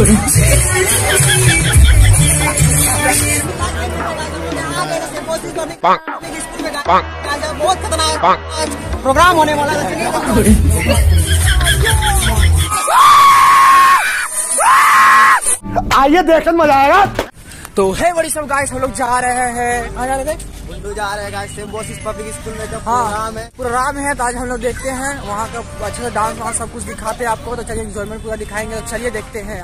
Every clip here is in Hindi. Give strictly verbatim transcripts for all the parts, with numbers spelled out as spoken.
बहुत खतरनाक प्रोग्राम होने वाला है। आइए देखने मजा आएगा। तो है बड़ी सब गाइस, हम लोग जा रहे हैं कहाँ जा रहे थे? बुंडू जा रहे हैं गाइस सिम्बोसिस पब्लिक स्कूल में। जब प्रोग्राम है प्रोग्राम है तो आज हम लोग देखते हैं वहाँ का अच्छे से डांस वांस सब कुछ दिखाते हैं आपको। तो चलिए एंजॉयमेंट पूरा दिखाएंगे। तो चलिए देखते हैं।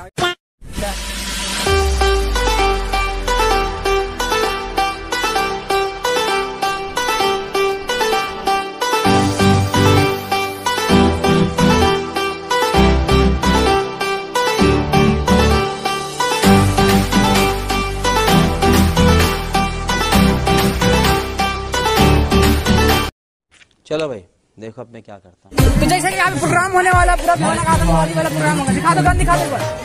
चलो भाई देखो अब मैं क्या करता हूँ। तो जैसे कि यहाँ पे प्रोग्राम होने वाला पूरा आतंकवादी वाला प्रोग्राम होगा। दिखा दो गन, दिखा दो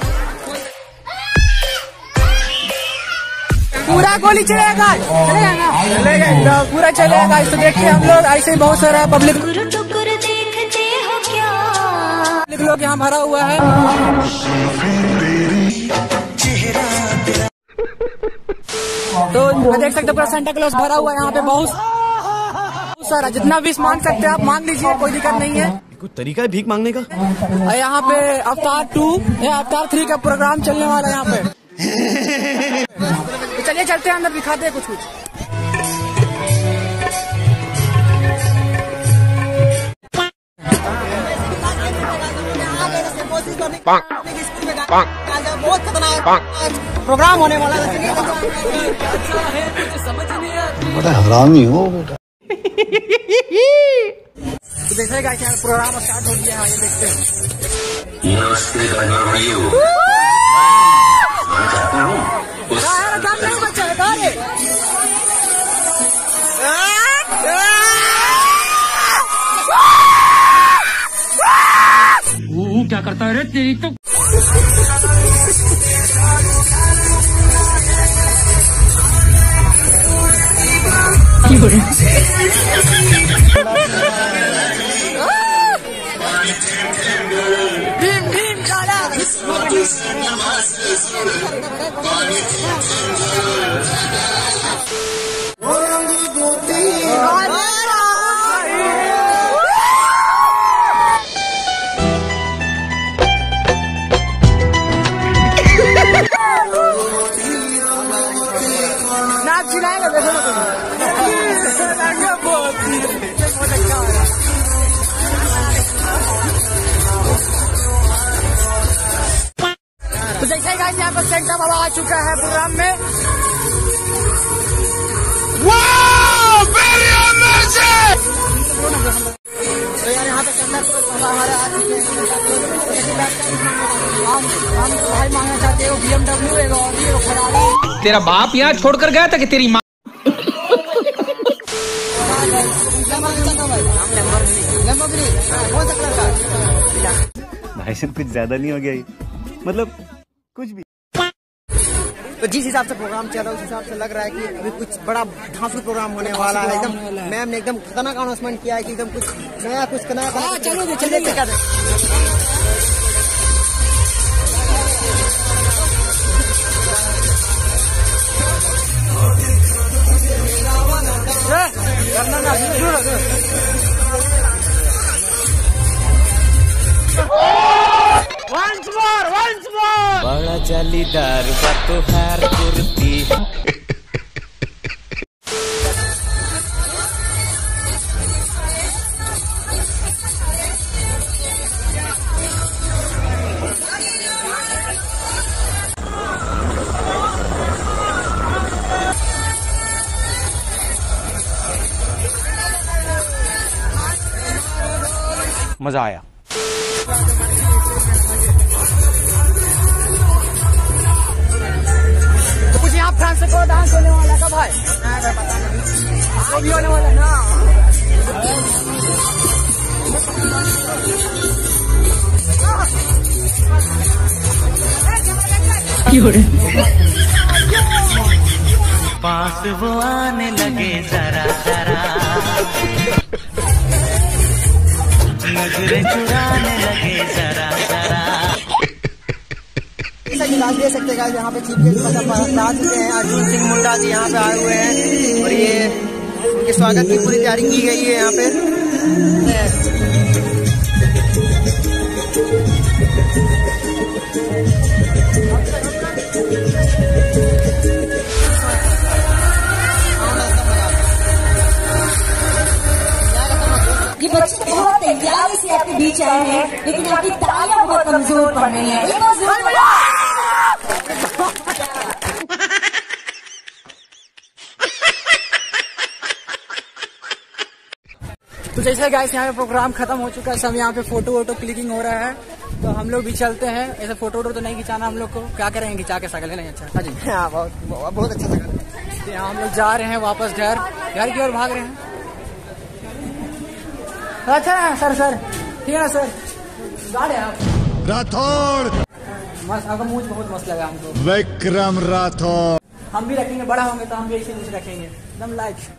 पूरा गोली चलेगा चलेगा ना चलेगा पूरा चलेगा। तो देखिए हम लोग ऐसे ही बहुत सारा पब्लिक लोग यहाँ भरा हुआ है। तो देख सकते पूरा सेंटा क्लॉज भरा हुआ है यहाँ पे। बहुत सारा जितना भी मांग सकते हैं आप मांग लीजिए, कोई दिक्कत नहीं है। कुछ तरीका है भीख मांगने का। यहाँ पे अवतार टू या अवतार थ्री का प्रोग्राम चलने वाला है यहाँ पे। तो चलिए चलते हैं अंदर, दिखाते हैं कुछ कुछ। बहुत खतरनाक प्रोग्राम होने वाला है। बड़ा हरामी हो बेटा। तो देख रहे क्या प्रोग्राम स्टार्ट हो गया है। ये देखते हैं। नहीं बचा है क्या करता है रे तेरी तो। भीम भीम गाना नाच चिल्लाएगा। देखो ना तुम तो जैसे ही गाइस यहाँ पर सेंटा बाबा आ चुका है प्रोग्राम में। तो यार यहाँ पे चंदा हमारा आ चुके हैं। हम हम भाई मांगना चाहते हो बी एम डब्ल्यू एक ऑडी एक फरारी। तेरा बाप यहाँ छोड़कर गया था कि तेरी माँ। भाई साहब कुछ ज्यादा नहीं हो गया ये? मतलब कुछ भी। तो जिस हिसाब से प्रोग्राम चल रहा है उस हिसाब से लग रहा है कि अभी कुछ बड़ा धांसू प्रोग्राम होने वाला है। एकदम मैम ने एकदम खतरनाक अनाउंसमेंट किया है कि एकदम कुछ नया कुछ नया। चलिए चलिए Once more, once more. बड़ा जालीदार बातों हार कुर्ती। मजा आया। कुछ यहाँ फ्रांस से कोई डांस होने वाला कब है? पता नहीं, भी होने वाला ना। पास वो आने लगे जरा जरा, नजरें चुराने लगे जरा जरा। जैसा कि आप देख सकते हैं गाइस, यहाँ पे चीफ गेस्ट मतलब आ चुके हैं। अर्जुन सिंह मुंडा जी यहाँ पे आए हुए हैं और ये उनके स्वागत की पूरी तैयारी की गई है यहाँ पे। ये बच्चे बहुत तैयारी से आपके बीच आए हैं, लेकिन आपकी तालियां बहुत कमजोर पड़ रही हैं। तो जैसे गाइस यहाँ पे प्रोग्राम खत्म हो चुका है, सब यहाँ पे फोटो वोटो क्लिकिंग हो रहा है, तो हम लोग भी चलते हैं। ऐसे फोटो वोटो तो नहीं खिंचाना हम लोग को, क्या करेंगे खिंचा के सकल नहीं। अच्छा हाँ जी, हाँ बहुत बहुत अच्छा लगा। तो यहाँ हम लोग जा रहे हैं वापस घर घर की ओर भाग रहे हैं। अच्छा सर सर ठीक है ना सर, गाड़े आप राठौड़ मस्त, आपका मूछ बहुत मस्त लगा हमको। विक्रम राठौड़। हम भी रखेंगे, बड़ा होंगे तो हम भी ऐसे मूछ रखेंगे एकदम लाइक।